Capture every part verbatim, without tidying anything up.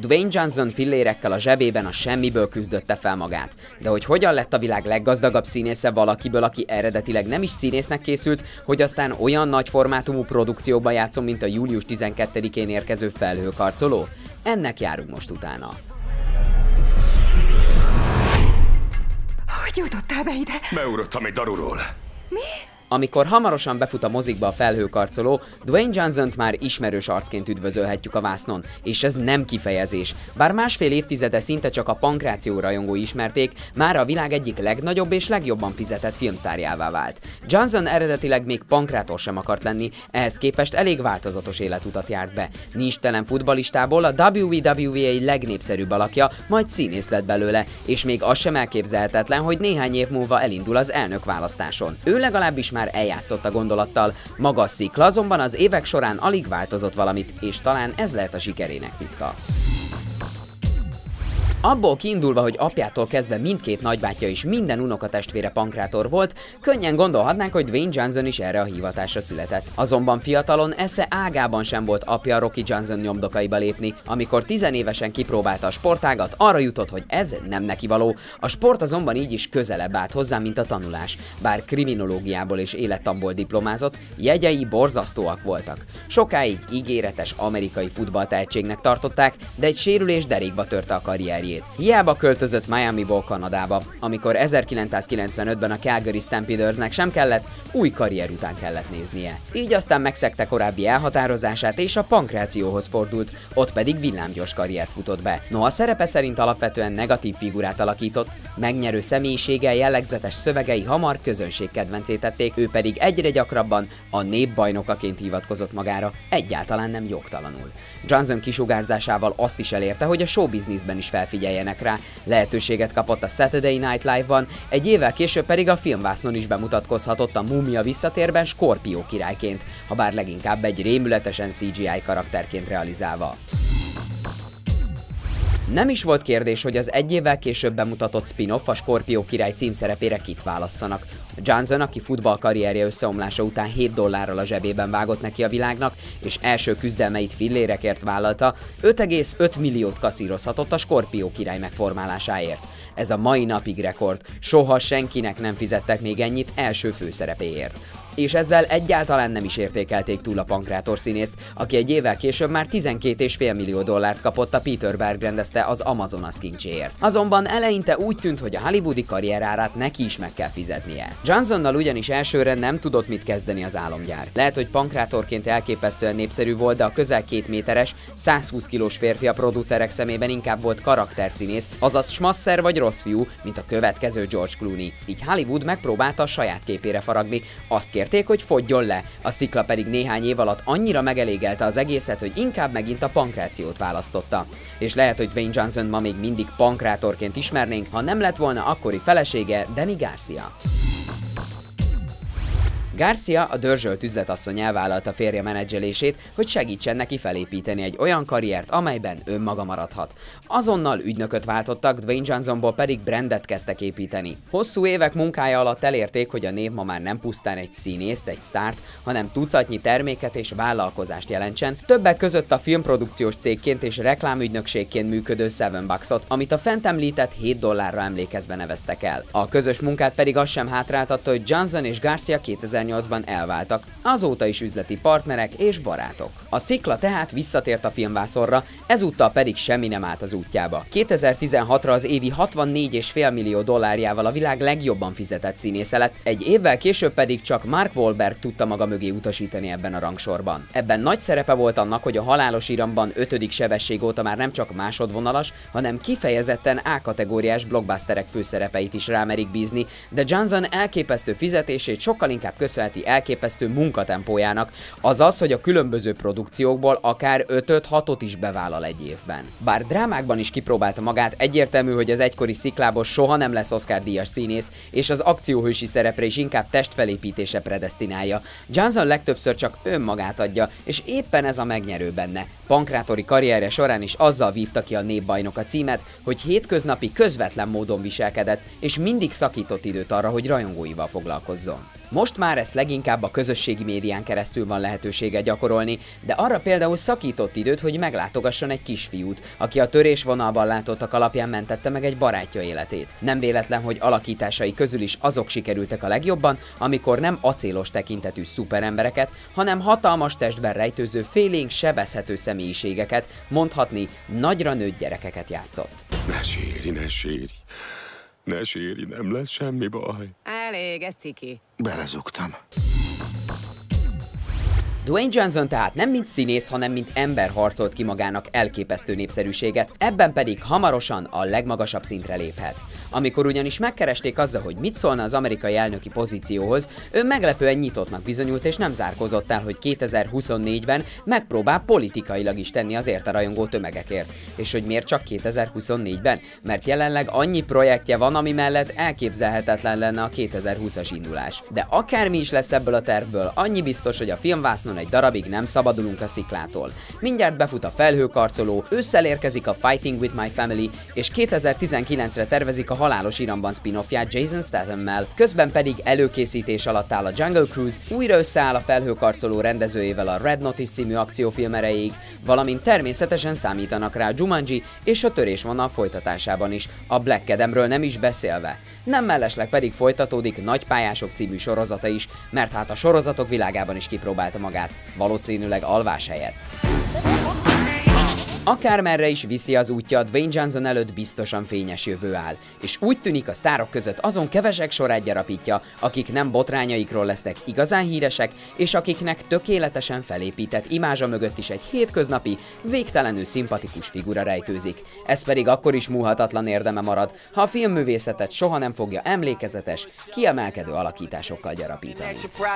Dwayne Johnson fillérekkel a zsebében a semmiből küzdötte fel magát. De hogy hogyan lett a világ leggazdagabb színésze valakiből, aki eredetileg nem is színésznek készült, hogy aztán olyan nagy formátumú produkcióban játszom, mint a július tizenkettedikén érkező Felhőkarcoló? Ennek járunk most utána. Hogy jutottál be ide? Beugrottam egy daruról. Mi? Amikor hamarosan befut a mozikba a Felhőkarcoló, Dwayne Johnson-t már ismerős arcként üdvözölhetjük a vásznon, és ez nem kifejezés. Bár másfél évtizede szinte csak a pankráció rajongói ismerték, már a világ egyik legnagyobb és legjobban fizetett filmsztárjává vált. Johnson eredetileg még pankrátor sem akart lenni, ehhez képest elég változatos életutat járt be. Nincstelen futballistából a dupla vé dupla vé á legnépszerűbb alakja, majd színész lett belőle, és még az sem elképzelhetetlen, hogy néhány év múlva elindul az elnökválasztáson. Ő legalábbis már eljátszott a gondolattal, maga a szikla azonban az évek során alig változott valamit, és talán ez lehet a sikerének titka. Abból kiindulva, hogy apjától kezdve mindkét nagybátyja és minden unokatestvére pankrátor volt, könnyen gondolhatnánk, hogy Dwayne Johnson is erre a hivatásra született. Azonban fiatalon esze ágában sem volt apja Rocky Johnson nyomdokaiba lépni. Amikor tizenévesen kipróbálta a sportágat, arra jutott, hogy ez nem neki való. A sport azonban így is közelebb állt hozzá, mint a tanulás. Bár kriminológiából és élettanból diplomázott, jegyei borzasztóak voltak. Sokáig ígéretes amerikai futballtehetségnek tartották, de egy sérülés derékba törte a karrierjét. Hiába költözött Miamiból Kanadába, amikor ezerkilencszázkilencvenötben a Calgary Stampedersnek sem kellett, új karrier után kellett néznie. Így aztán megszegte korábbi elhatározását és a pankrációhoz fordult, ott pedig villámgyors karriert futott be. Noha szerepe szerint alapvetően negatív figurát alakított, megnyerő személyiséggel jellegzetes szövegei hamar közönség kedvencé tették, ő pedig egyre gyakrabban a népbajnokaként hivatkozott magára, egyáltalán nem jogtalanul. Johnson kisugárzásával azt is elérte, hogy a showbizniszben is felfigyeljenek rá, lehetőséget kapott a Saturday Night Live-ban, egy évvel később pedig a filmvásznon is bemutatkozhatott a Múmia visszatérben Skorpió királyként, habár leginkább egy rémületesen cé gé í karakterként realizálva. Nem is volt kérdés, hogy az egy évvel később bemutatott spin-off a Skorpió király címszerepére kit válasszanak. Johnson, aki futballkarrierje összeomlása után hét dollárral a zsebében vágott neki a világnak, és első küzdelmeit fillérekért vállalta, öt egész öt milliót kasszírozhatott a Skorpió király megformálásáért. Ez a mai napig rekord, soha senkinek nem fizettek még ennyit első főszerepéért. És ezzel egyáltalán nem is értékelték túl a pankrátor színészt, aki egy évvel később már tizenkét egész öt millió dollárt kapott a Peter Berg rendezte az Amazonas kincséért. Azonban eleinte úgy tűnt, hogy a hollywoodi karrierárát neki is meg kell fizetnie. Johnsonnal ugyanis elsőre nem tudott mit kezdeni az álomgyár. Lehet, hogy pankrátorként elképesztően népszerű volt, de a közel két méteres, százhúsz kilós férfi a producerek szemében inkább volt karakterszínész, azaz smasszer vagy rossz fiú, mint a következő George Clooney. Így Hollywood megpróbálta a saját képére faragni, azt kérték, hogy fogjon le, a szikla pedig néhány év alatt annyira megelégelte az egészet, hogy inkább megint a pankrációt választotta. És lehet, hogy Dwayne Johnson ma még mindig pankrátorként ismernénk, ha nem lett volna akkori felesége Danny Garcia. Garcia, a dörzsölt üzletasszony elvállalta férje menedzselését, hogy segítsen neki felépíteni egy olyan karriert, amelyben önmaga maradhat. Azonnal ügynököt váltottak, Dwayne Johnsonból pedig brandet kezdtek építeni. Hosszú évek munkája alatt elérték, hogy a név ma már nem pusztán egy színészt, egy sztárt, hanem tucatnyi terméket és vállalkozást jelentsen, többek között a filmprodukciós cégként és reklámügynökségként működő Seven Bucksot, amit a fent említett hét dollárra emlékezve neveztek el. A közös munkát pedig az sem hátráltatta, hogy Johnson és Garcia kétezer-nyolcban elváltak, azóta is üzleti partnerek és barátok. A szikla tehát visszatért a filmvászorra, ezúttal pedig semmi nem állt az útjába. kétezer-tizenhatra az évi hatvannégy egész öt millió dollárjával a világ legjobban fizetett színésze lett, egy évvel később pedig csak Mark Wahlberg tudta maga mögé utasítani ebben a rangsorban. Ebben nagy szerepe volt annak, hogy a Halálos iramban ötödik sebesség óta már nem csak másodvonalas, hanem kifejezetten A-kategóriás blockbusterek főszerepeit is rámerik bízni, de Johnson elképesztő fizetését sokkal inkább köszönheti elképesztő munkatempójának, azaz, hogy a különböző produkciókból akár ötöt-hatot is bevállal egy évben. Bár drámákban is kipróbálta magát, egyértelmű, hogy az egykori sziklából soha nem lesz Oscar-díjas színész, és az akcióhősi szerepre is inkább testfelépítése predesztinálja. Johnson legtöbbször csak önmagát adja, és éppen ez a megnyerő benne. Pankrátori karrierje során is azzal vívta ki a népbajnok a címet, hogy hétköznapi, közvetlen módon viselkedett, és mindig szakított időt arra, hogy rajongóival foglalkozzon. Most már ezt leginkább a közösségi médián keresztül van lehetősége gyakorolni, de arra például szakított időt, hogy meglátogasson egy kisfiút, aki a törésvonalban látottak alapján mentette meg egy barátja életét. Nem véletlen, hogy alakításai közül is azok sikerültek a legjobban, amikor nem acélos tekintetű szuperembereket, hanem hatalmas testben rejtőző félénk sebezhető személyiségeket, mondhatni nagyra nőtt gyerekeket játszott. Ne sírj, ne sírj. Ne sírj, nem lesz semmi baj. Elég, ez ciki. Belezugtam. Dwayne Johnson tehát nem mint színész, hanem mint ember harcolt ki magának elképesztő népszerűséget, ebben pedig hamarosan a legmagasabb szintre léphet. Amikor ugyanis megkeresték azzal, hogy mit szólna az amerikai elnöki pozícióhoz, ő meglepően nyitottnak bizonyult és nem zárkózott el, hogy kétezer-huszonnégyben megpróbál politikailag is tenni azért a rajongó tömegekért. És hogy miért csak kétezer-huszonnégyben? Mert jelenleg annyi projektje van, ami mellett elképzelhetetlen lenne a kétezer-húszas indulás. De akármi is lesz ebből a tervből, annyi biztos, hogy a filmvásznon egy darabig nem szabadulunk a sziklától. Mindjárt befut a Felhőkarcoló, ősszel érkezik a Fighting with My Family, és kétezer-tizenkilencre tervezik a Halálos Iramban spin-offját Jason Stathammel, közben pedig előkészítés alatt áll a Jungle Cruise, újra összeáll a Felhőkarcoló rendezőjével a Red Notice című akciófilm erejéig, valamint természetesen számítanak rá Jumanji és a Törésvonal folytatásában is, a Black Adamről nem is beszélve. Nem mellesleg pedig folytatódik Nagypályások című sorozata is, mert hát a sorozatok világában is kipróbálta magát, valószínűleg alvás helyett. Akármerre is viszi az útja, Dwayne Johnson előtt biztosan fényes jövő áll, és úgy tűnik a sztárok között azon kevesek sorát gyarapítja, akik nem botrányaikról lesznek igazán híresek, és akiknek tökéletesen felépített imázsa mögött is egy hétköznapi, végtelenül szimpatikus figura rejtőzik. Ez pedig akkor is múlhatatlan érdeme marad, ha a filmművészetet soha nem fogja emlékezetes, kiemelkedő alakításokkal gyarapítani.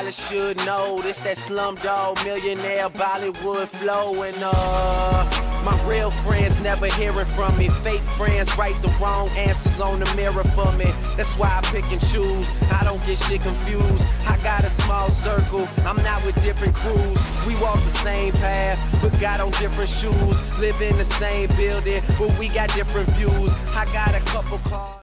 My real friends never hearing from me. Fake friends write the wrong answers on the mirror for me. That's why I pick and choose. I don't get shit confused. I got a small circle. I'm not with different crews. We walk the same path, but got on different shoes. Live in the same building, but we got different views. I got a couple cars.